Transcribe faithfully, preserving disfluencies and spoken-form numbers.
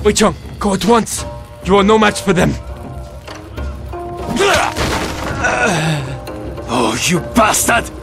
Wei Cheng, go at once. You are no match for them. Oh, you bastard!